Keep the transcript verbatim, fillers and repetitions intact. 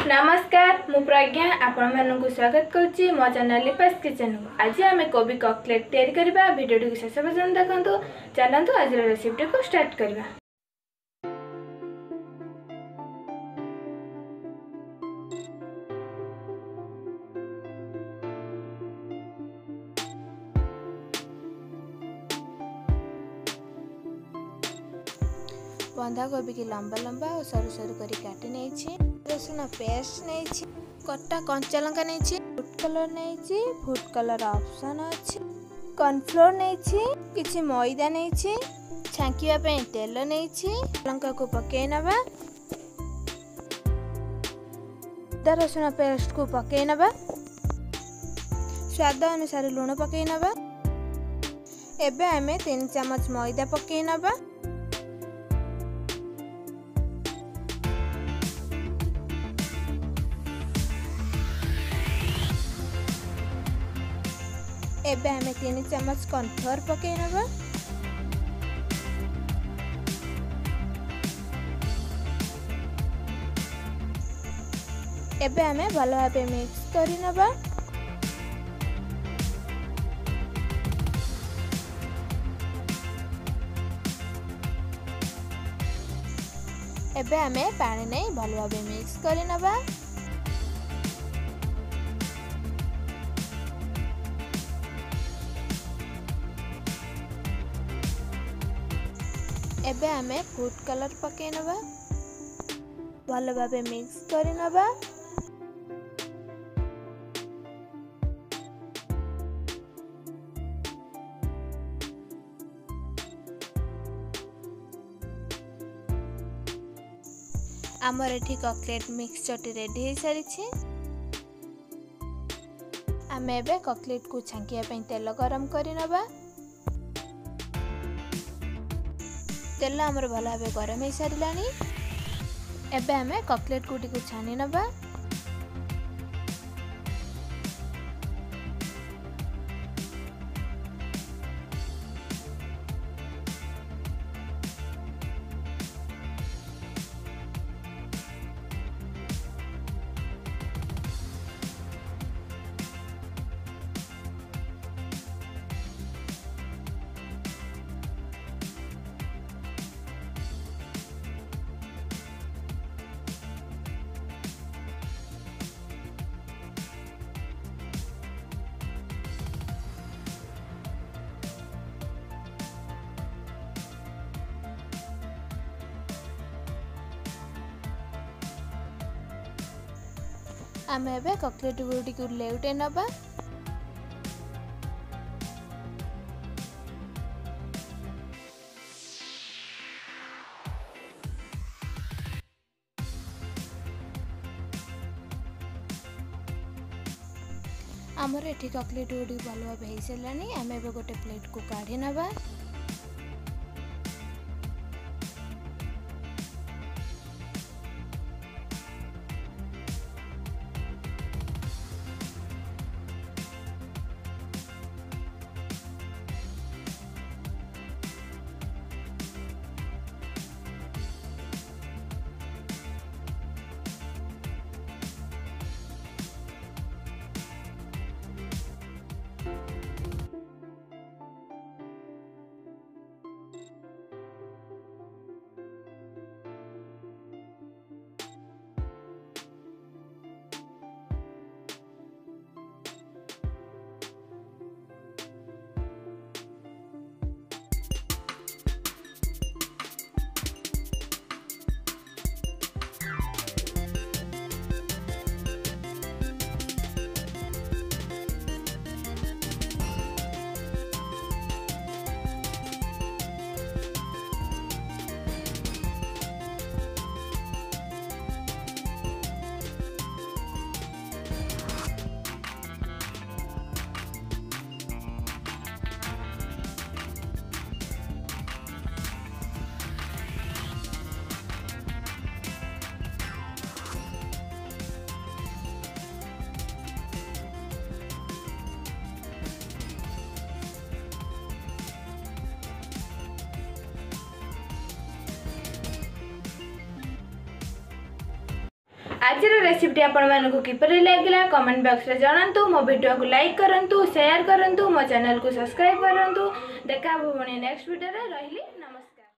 नमस्कार मु प्रज्ञा आपण मानक स्वागत करुच्ची मो चैनल लिपास किचन। आज आम कोबी कटलेट तैयारी करबा वीडियो टी शेष पर्यंत देखंतु। चलंतु आज रेसिपी को स्टार्ट करबा। बंधा कोबी की लंबा लंबा और सरू सरू करी काटी नहीं, रसुण पेस्ट नहीं, कटा कंचा लंका नहीं, फूड कलर नहीं, फूड कलर ऑप्शन अच्छी, कॉर्नफ्लोर नहीं, किछि मैदा नहीं, छांकिया पे तेल नहीं, लंका को पकई नबा, अदा रसुण पेस्ट को पकई नबा, स्वाद अनुसार लूण पकई नबा। एबे आमे तीन चम्मच मैदा पकई नबा। एबे हमें तीन चम्मच कॉर्नफ्लोर पकई नबा। एबे हमें भलो भाबे मिक्स करि नबा। एबे हमें पानी नहीं भलो भाबे मिक्स करि नबा। एबे हमें फूड कलर पकई नबा, भलो भाबे मिक्स करि नबा। आमर एठी कटलेट मिक्सचर रेडी हो सारी। आम एबे कटलेट को छांकिया पे तेल गरम करि नबा। तेल आमर भल भाव गरम हो सारानी। एबे हमें कटलेट गुटी को छानी नबा। आम एबे कटलेट गुडी को लेउटे नबा। आमर एठी कटलेट गुडी भलो भाव हो सारानी। आम एबे गोटे प्लेट को काढ़ी नबा। आज रेसिपी आपण मानक किपर लगे कमेंट बॉक्स रे जणांतु मो वीडियो को लाइक करंतु शेयर करंतु मो चैनल को सब्सक्राइब करंतु देखा नेक्स्ट वीडियो रे रहिली नमस्कार।